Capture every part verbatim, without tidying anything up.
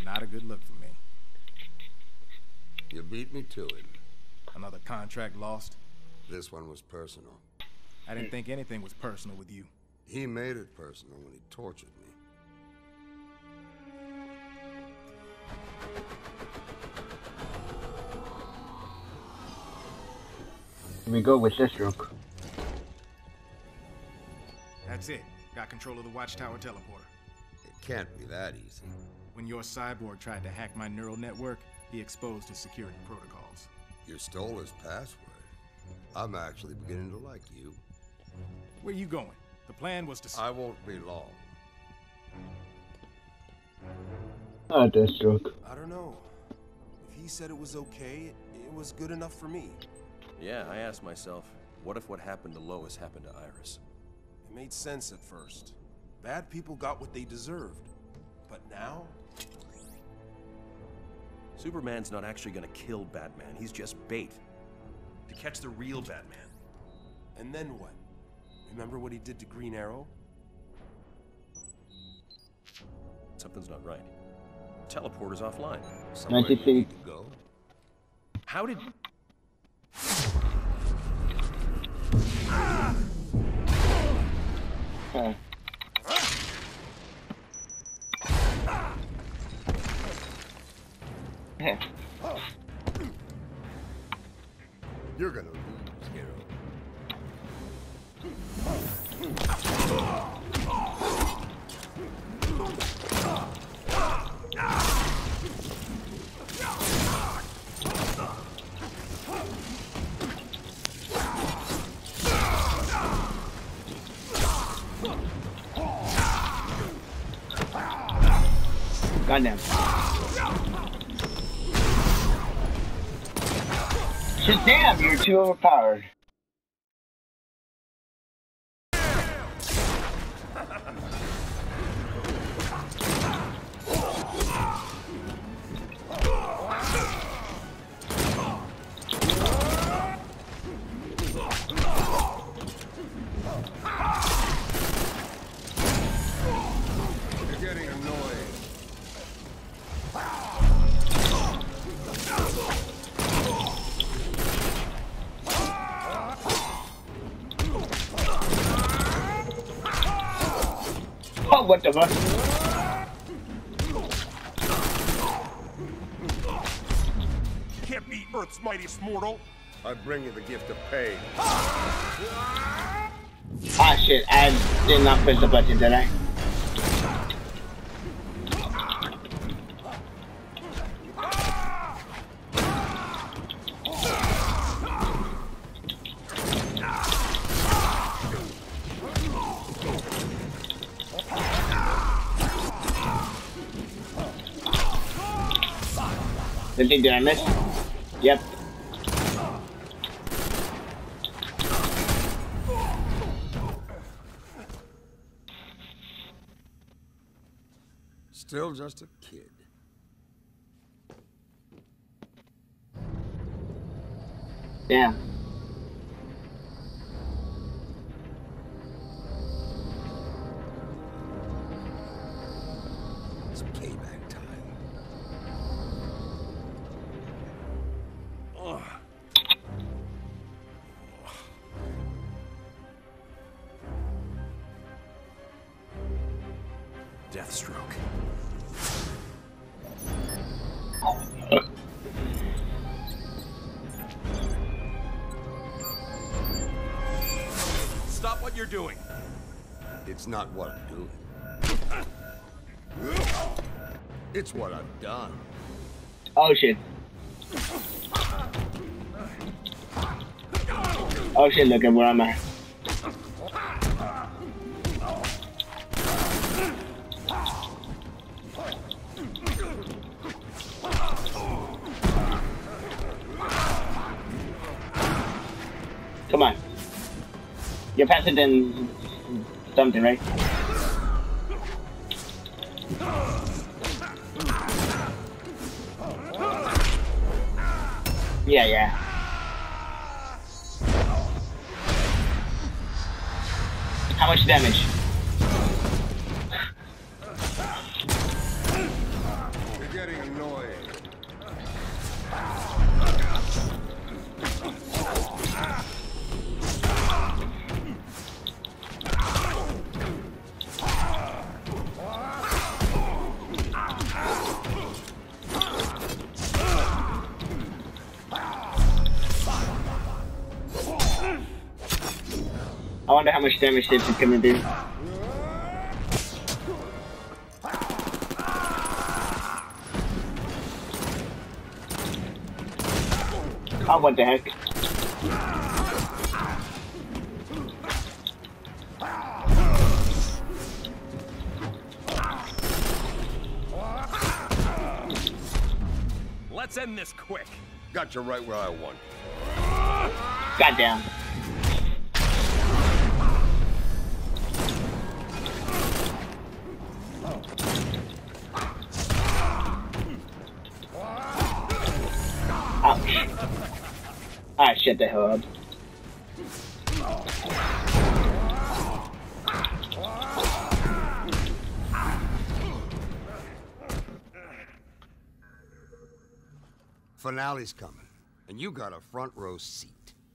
Not a good look for me. You beat me to it. Another contract lost? This one was personal. I didn't think anything was personal with you. He made it personal when he tortured me. Here we go with Deathstroke. That's it. Got control of the Watchtower teleporter. It can't be that easy. When your cyborg tried to hack my neural network, he exposed his security protocols. You stole his password. I'm actually beginning to like you. Where you going? The plan was to... I won't be long. Ah, Deathstroke. I don't know. If he said it was okay, it was good enough for me. Yeah, I asked myself, what if what happened to Lois happened to Iris? It made sense at first. Bad people got what they deserved. But now? Superman's not actually gonna kill Batman, he's just bait. To catch the real Batman. And then what? Remember what he did to Green Arrow? Something's not right. Teleporter's offline. Somewhere ninety you feet. need to go. How did... Okay. Yeah. You're gonna lose, hero. Goddamn. Shit, damn, you're too overpowered. You're getting annoying. Oh, what the fuck? Can't be Earth's mightiest mortal. I bring you the gift of pain. Ah, shit, I did not press the button, did I? Did think did I miss? Yep. Still just a kid. Damn. It's payback time. Ugh. Deathstroke. Stop what you're doing. It's not what I'm doing. It's what I've done. Oh shit. Oh shit, look at where I'm at. Come on. You're faster than something, right? Yeah, yeah. How much damage? You're annoying. I wonder how much damage this is gonna do. Oh, what the heck? Let's end this quick. Got you right where I want. Goddamn. Ouch. Ah, shit, the hell up. Finale's coming, and you got a front row seat.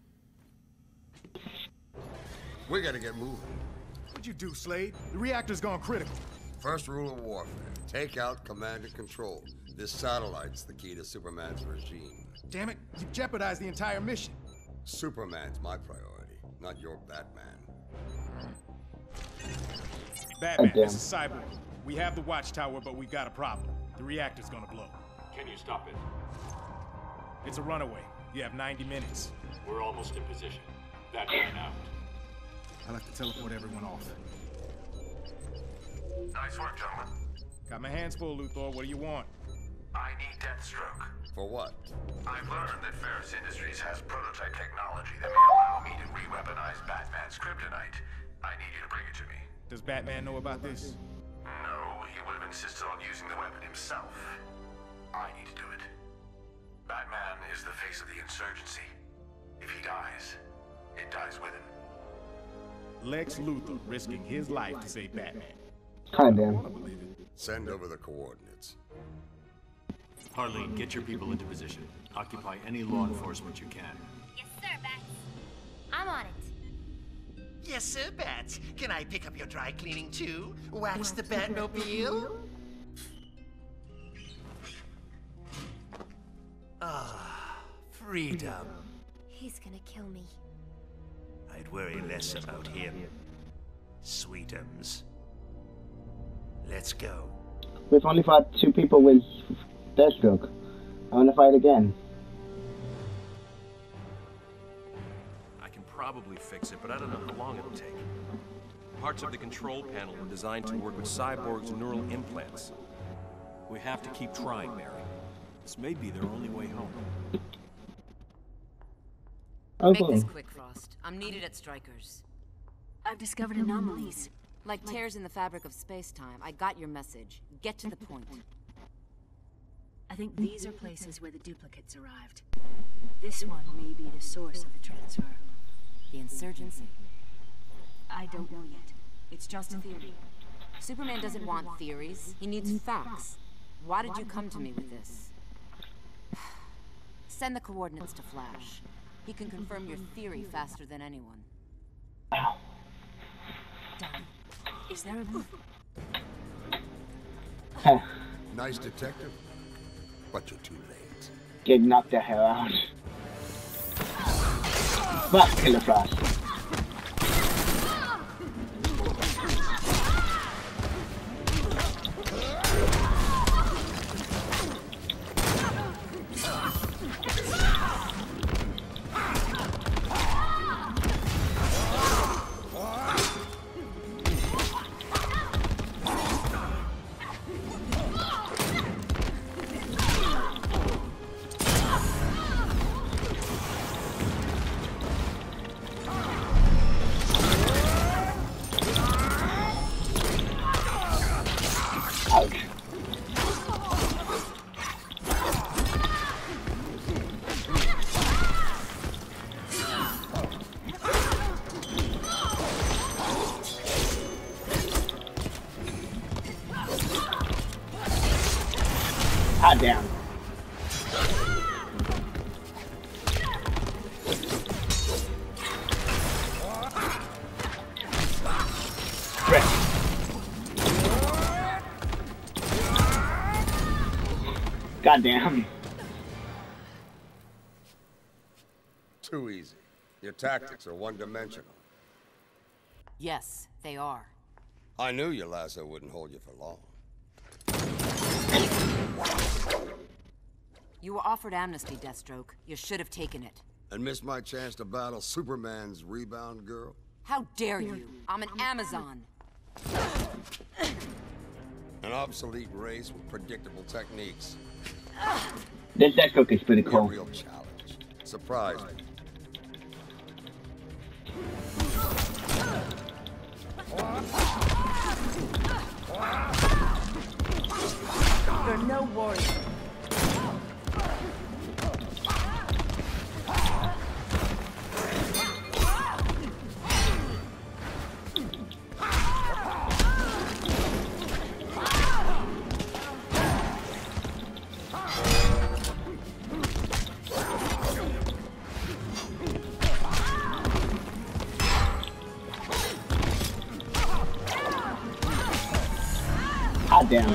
We gotta get moving. What'd you do, Slade? The reactor's gone critical. First rule of warfare, take out command and control. This satellite's the key to Superman's regime. Damn it, you jeopardized the entire mission. Superman's my priority, not your Batman. Batman, Oh, damn. this is Cyborg. We have the watchtower, but we've got a problem. The reactor's gonna blow. Can you stop it? It's a runaway. You have ninety minutes. We're almost in position. Batman out. I'll have to teleport everyone off. Nice work, gentlemen. Got my hands full, Luthor. What do you want? I need Deathstroke. For what? I've learned that Ferris Industries has prototype technology that may allow me to re-weaponize Batman's kryptonite. I need you to bring it to me. Does Batman know about this? No, he would have insisted on using the weapon himself. I need to do it. Batman is the face of the insurgency. If he dies, it dies with him. Lex Luthor risking his life to save Batman. Goddamn. I believe it. Send over the coordinates. Harleen, get your people into position. Occupy any law enforcement you can. Yes, sir, Bats. I'm on it. Yes, sir, Bats. Can I pick up your dry cleaning too? Wax the Batmobile? Ah, freedom. He's gonna kill me. I'd worry less about him. Sweetums. Let's go. We've only fought two people with Deathstroke. I wanna fight again. I can probably fix it, but I don't know how long it'll take. Parts of the control panel were designed to work with Cyborg's neural implants. We have to keep trying, Mary. This may be their only way home. Okay. Make this quick, Frost. I'm needed at Strikers. I've discovered anomalies. Like tears in the fabric of space-time. I got your message. Get to the point. I think these are places where the duplicates arrived. This one may be the source of the transfer. The insurgency. I don't know yet. It's just a theory. Superman doesn't want theories. He needs facts. Why did you come to me with this? Send the coordinates to Flash. He can confirm your theory faster than anyone. Done. Is there a... Nice detective, but you're too late. Get knocked the hell out. Fuck, Killer Frost. Hot damn. Frick. Goddamn. Too easy. Your tactics are one-dimensional. Yes, they are. I knew your lasso wouldn't hold you for long. You were offered amnesty, Deathstroke. You should have taken it. And missed my chance to battle Superman's rebound girl? How dare you? I'm an Amazon. An obsolete race with predictable techniques. This Deathstroke is pretty A cool. real challenge. Surprised me. You're no warrior. Hot damn.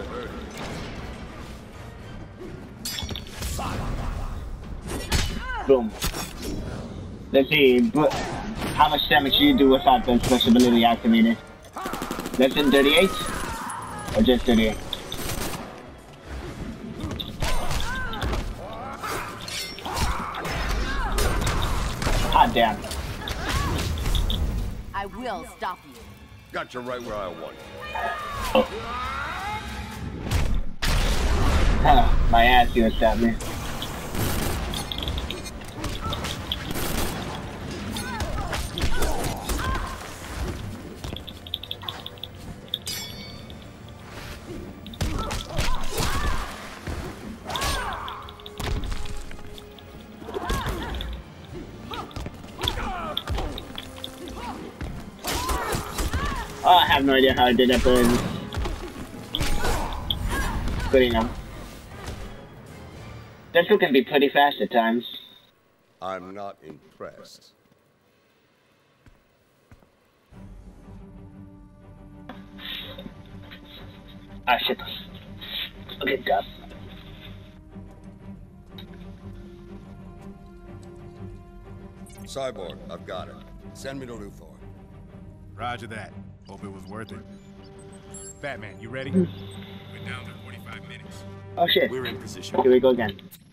Boom. Let's see, but how much damage do you do without the special ability activated? Less than thirty-eight? Or just thirty-eight? Hot damn. I will stop you. Got you right where I want you. Oh. Huh, my ass, you stabbed me. Oh, I have no idea how I did that, but good enough. That food can be pretty fast at times. I'm not impressed. Ah, shit. Okay, God. Cyborg, I've got it. Send me to Luthor. Roger that. Hope it was worth it. Batman, you ready? We're down to forty-five minutes. Oh shit. We're in position. Here we go again.